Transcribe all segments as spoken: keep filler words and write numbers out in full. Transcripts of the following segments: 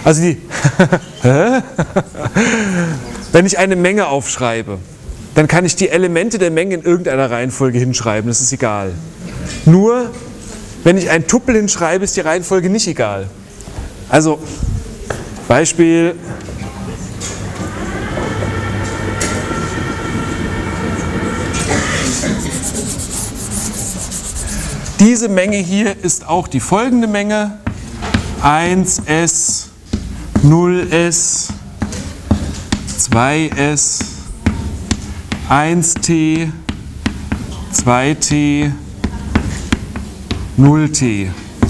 Also die, wenn ich eine Menge aufschreibe, dann kann ich die Elemente der Menge in irgendeiner Reihenfolge hinschreiben, das ist egal. Nur, wenn ich ein Tupel hinschreibe, ist die Reihenfolge nicht egal. Also, Beispiel, diese Menge hier ist auch die folgende Menge, eins S, null S, zwei S, eins T, zwei T, null T.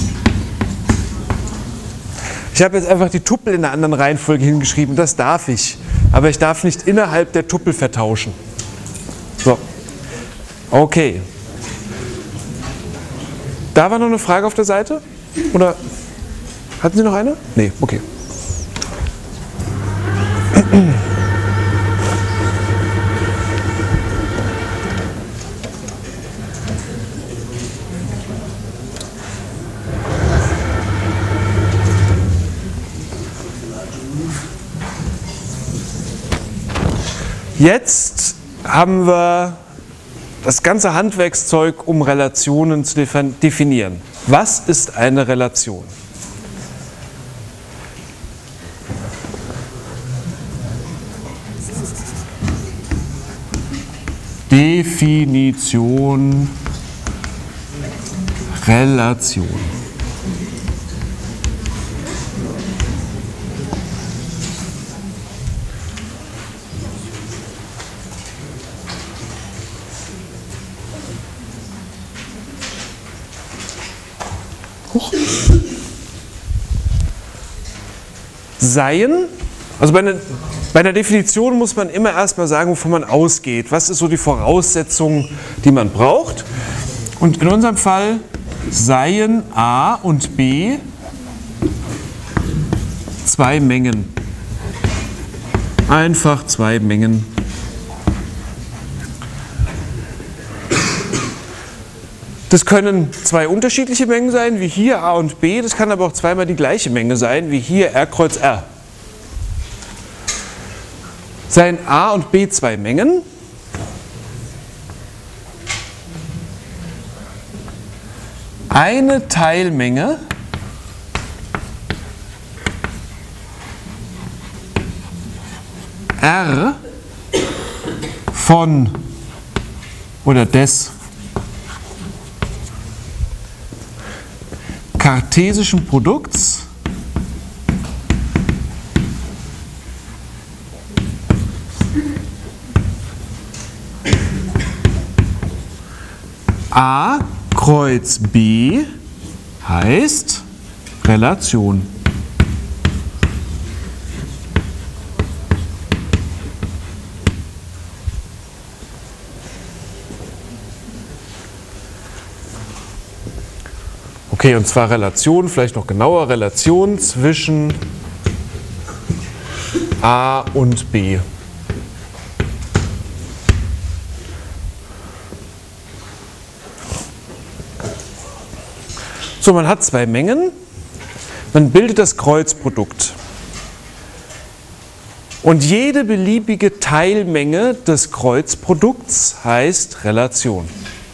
Ich habe jetzt einfach die Tupel in einer anderen Reihenfolge hingeschrieben, das darf ich, aber ich darf nicht innerhalb der Tupel vertauschen. So, okay. Da war noch eine Frage auf der Seite? Oder hatten Sie noch eine? Nee, okay. Jetzt haben wir das ganze Handwerkszeug, um Relationen zu definieren. Was ist eine Relation? Definition Relation. Seien, also bei einer, bei einer Definition muss man immer erstmal sagen, wovon man ausgeht. Was ist so die Voraussetzung, die man braucht? Und in unserem Fall seien A und B zwei Mengen. Einfach zwei Mengen. Das können zwei unterschiedliche Mengen sein, wie hier A und B. Das kann aber auch zweimal die gleiche Menge sein, wie hier R kreuz R. Seien A und B zwei Mengen, eine Teilmenge R von oder des kartesischen Produkts A kreuz B heißt Relation. Okay, und zwar Relation, vielleicht noch genauer, Relation zwischen A und B. So, man hat zwei Mengen, man bildet das Kreuzprodukt. Und jede beliebige Teilmenge des Kreuzprodukts heißt Relation.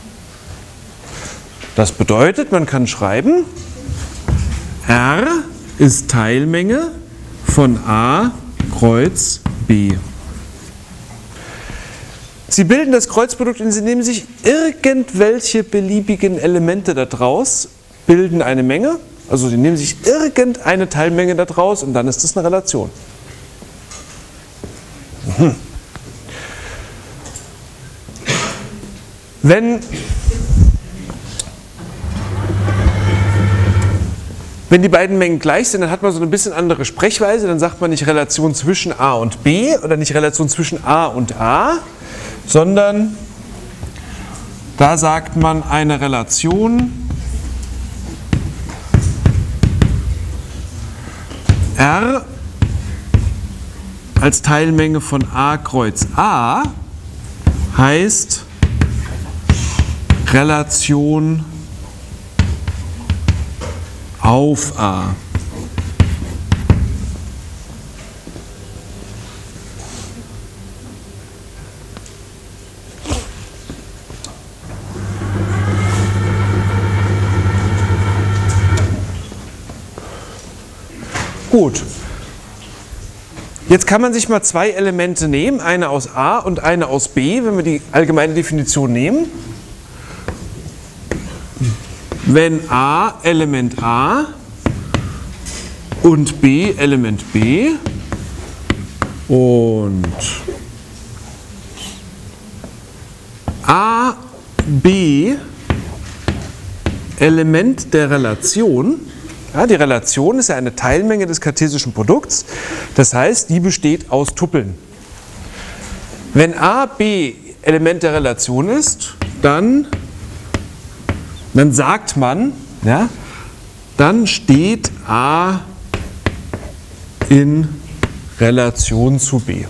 Das bedeutet, man kann schreiben, R ist Teilmenge von A kreuz B. Sie bilden das Kreuzprodukt und Sie nehmen sich irgendwelche beliebigen Elemente daraus, bilden eine Menge, also Sie nehmen sich irgendeine Teilmenge daraus und dann ist das eine Relation. Mhm. Wenn Wenn die beiden Mengen gleich sind, dann hat man so ein bisschen andere Sprechweise. Dann sagt man nicht Relation zwischen A und B oder nicht Relation zwischen A und A, sondern da sagt man eine Relation R als Teilmenge von A kreuz A heißt Relation auf A. Gut. Jetzt kann man sich mal zwei Elemente nehmen, eine aus A und eine aus B, wenn wir die allgemeine Definition nehmen. Wenn A Element A und B Element B und A, B Element der Relation. Ja, die Relation ist ja eine Teilmenge des kartesischen Produkts, das heißt, die besteht aus Tupeln. Wenn A, B Element der Relation ist, dann, dann sagt man, ja, dann steht A in Relation zu B.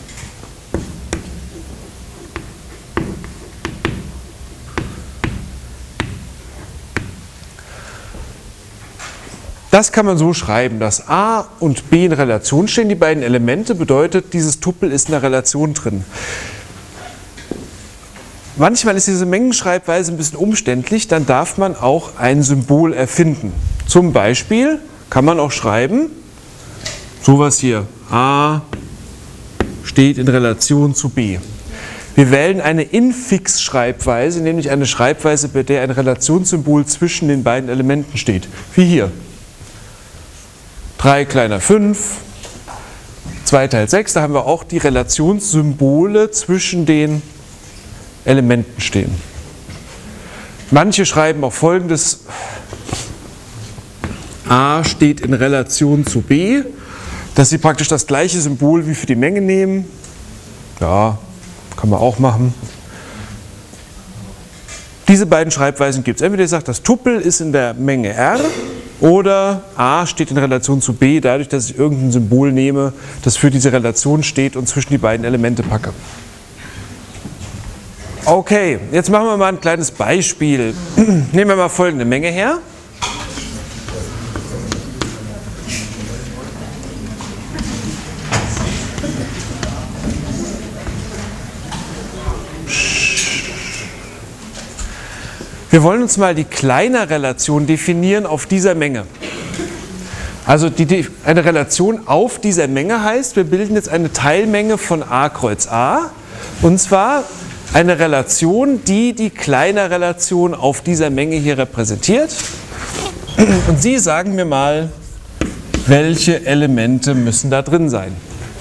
Das kann man so schreiben, dass A und B in Relation stehen, die beiden Elemente, bedeutet, dieses Tupel ist in der Relation drin. Manchmal ist diese Mengenschreibweise ein bisschen umständlich, dann darf man auch ein Symbol erfinden. Zum Beispiel kann man auch schreiben, sowas hier, A steht in Relation zu B. Wir wählen eine Infix-Schreibweise, nämlich eine Schreibweise, bei der ein Relationssymbol zwischen den beiden Elementen steht, wie hier. drei kleiner fünf, zwei teilt sechs, da haben wir auch die Relationssymbole zwischen den Elementen stehen. Manche schreiben auch Folgendes, A steht in Relation zu B, dass sie praktisch das gleiche Symbol wie für die Menge nehmen. Ja, kann man auch machen. Diese beiden Schreibweisen gibt es. Entweder ihr sagt, das Tupel ist in der Menge R, oder A steht in Relation zu B, dadurch, dass ich irgendein Symbol nehme, das für diese Relation steht und zwischen die beiden Elemente packe. Okay, jetzt machen wir mal ein kleines Beispiel. Nehmen wir mal folgende Menge her. Wir wollen uns mal die Kleinerrelation definieren auf dieser Menge. Also die, eine Relation auf dieser Menge heißt, wir bilden jetzt eine Teilmenge von A kreuz A, und zwar eine Relation, die die Kleinerrelation auf dieser Menge hier repräsentiert. Und Sie sagen mir mal, welche Elemente müssen da drin sein.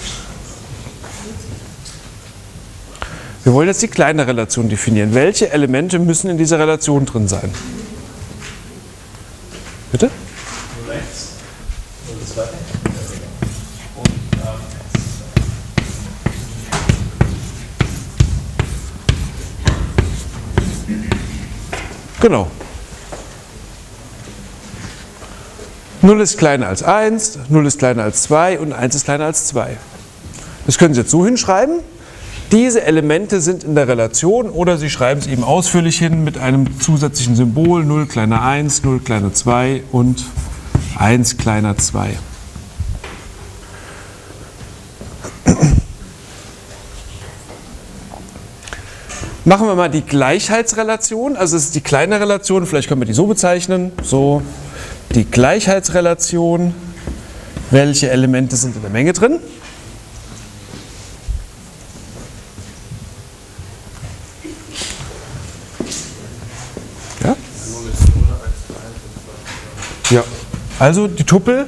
Wir wollen jetzt die Kleinerrelation definieren. Welche Elemente müssen in dieser Relation drin sein? Bitte? Rechts. Und das zweite. Genau. null ist kleiner als eins, null ist kleiner als zwei und eins ist kleiner als zwei. Das können Sie jetzt so hinschreiben. Diese Elemente sind in der Relation, oder Sie schreiben es eben ausführlich hin mit einem zusätzlichen Symbol, null kleiner eins, null kleiner zwei und eins kleiner zwei. Machen wir mal die Gleichheitsrelation, also es ist die kleine Relation, vielleicht können wir die so bezeichnen, so, die Gleichheitsrelation, welche Elemente sind in der Menge drin? Ja? Ja, also die Tupel.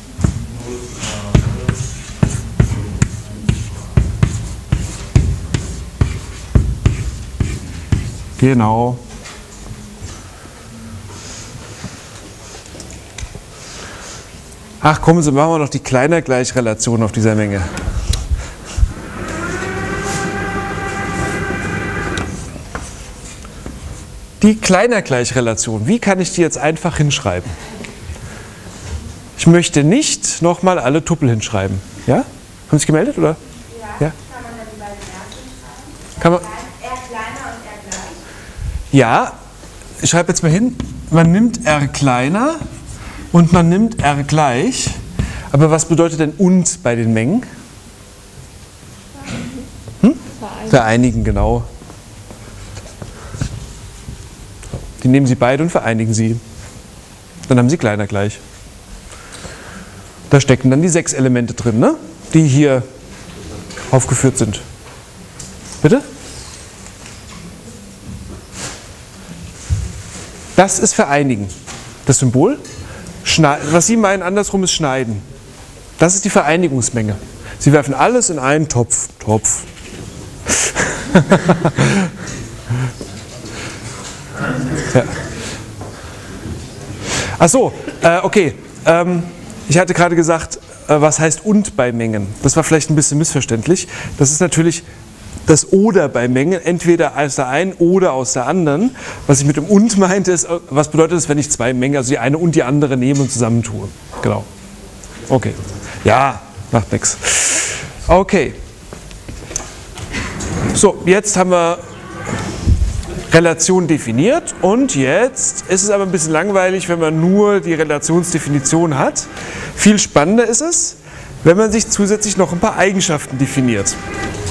Genau. Ach, kommen Sie, machen wir noch die Kleinergleichrelation auf dieser Menge. Die Kleinergleichrelation, wie kann ich die jetzt einfach hinschreiben? Ich möchte nicht nochmal alle Tupel hinschreiben. Ja? Haben Sie sich gemeldet, oder? Ja. Ja. Kann man dann die beiden ersten schreiben? Kann man, R kleiner und R gleich. ja, ich schreibe jetzt mal hin, man nimmt R kleiner und man nimmt R gleich. Aber was bedeutet denn und bei den Mengen? Hm? Vereinigen. Vereinigen, genau. Die nehmen Sie beide und vereinigen sie. Dann haben Sie kleiner gleich. Da stecken dann die sechs Elemente drin, ne? Die hier aufgeführt sind. Bitte? Das ist vereinigen. Das Symbol, was Sie meinen andersrum, ist schneiden. Das ist die Vereinigungsmenge. Sie werfen alles in einen Topf. Topf. Ja. Ach so, äh, okay. Ähm, ich hatte gerade gesagt, äh, was heißt und bei Mengen? Das war vielleicht ein bisschen missverständlich. Das ist natürlich das oder bei Mengen, entweder aus der einen oder aus der anderen. Was ich mit dem und meinte, ist, was bedeutet es, wenn ich zwei Mengen, also die eine und die andere nehme und zusammentue? Genau. Okay. Ja, macht nichts. Okay. So, jetzt haben wir Relation definiert und jetzt ist es aber ein bisschen langweilig, wenn man nur die Relationsdefinition hat. Viel spannender ist es, wenn man sich zusätzlich noch ein paar Eigenschaften definiert.